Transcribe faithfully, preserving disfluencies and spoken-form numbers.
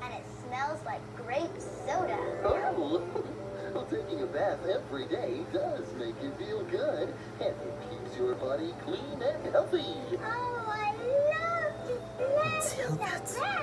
And it smells like grape soda. Oh, well, taking a bath every day does make you feel good, and it keeps your body clean and healthy. Oh, I love to play with the bath.